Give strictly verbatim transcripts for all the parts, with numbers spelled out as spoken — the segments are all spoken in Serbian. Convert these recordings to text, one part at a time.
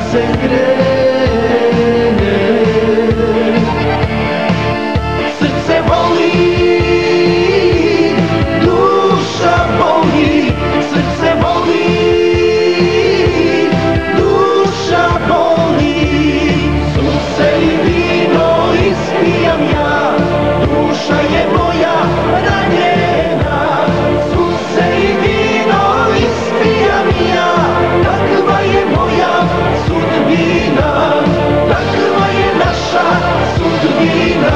se krene. Srce voli, duša boli, srce voli, duša boli. Sunce i vino ispijam ja, duša je moja ranjena. Sunce i vino ispijam ja, takva je moja sudbina, takva je naša sudbina.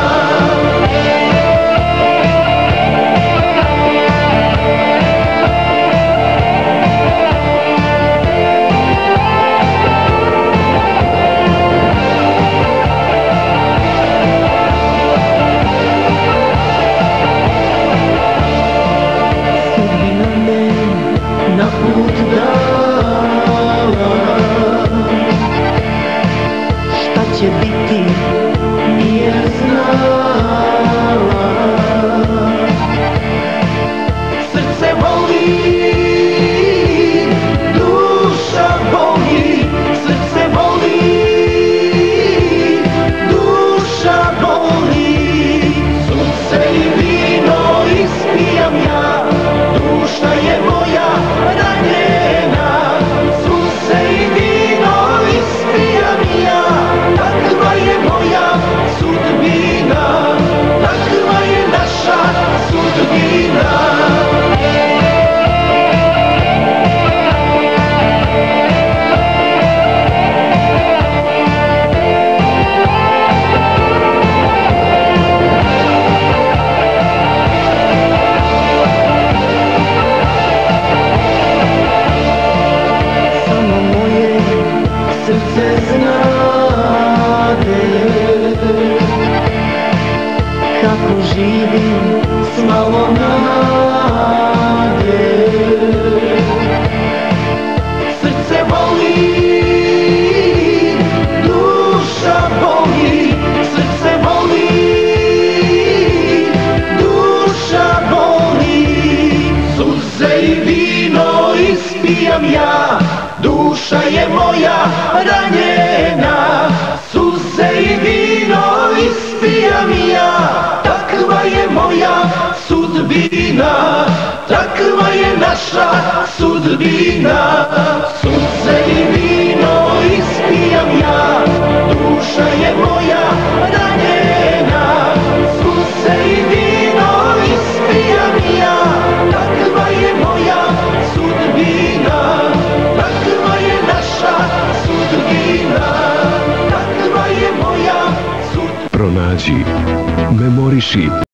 Na put dala, šta će biti nije znala. Srce voli, duša boli, srce voli, duša boli. Sunce i vino ispijam ja, duša je moja ranjena. Sunce i vino ispijam ja, takva je moja sudbina, takva je naša sudbina. Srce znade kako živim s malo nade. Srce voli, duša boli, srce voli, duša boli. Suze i vino ispijam ja, duša je moja ranjena. Suze i vino ispijam ja, takva je moja sudbina, takva je naša sudbina. Suze i vino ispijam ja, duša je moja ranjena. Suze i vino ispijam ja, takva je moja sudbina, takva je naša sudbina, takva je moja sudbina. Pronađi, memoriši.